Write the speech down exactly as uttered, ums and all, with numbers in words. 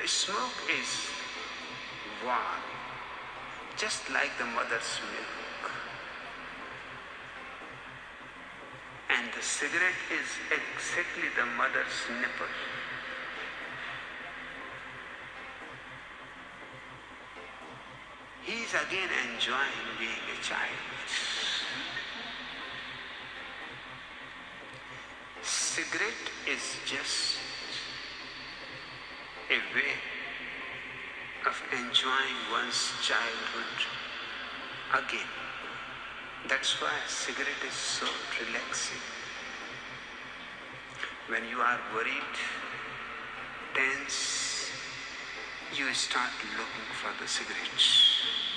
Smoke is warm, just like the mother's milk. And the cigarette is exactly the mother's nipple. He is again enjoying being a child. Cigarette is just a way of enjoying one's childhood again. That's why cigarette is so relaxing. When you are worried, tense, you start looking for the cigarette.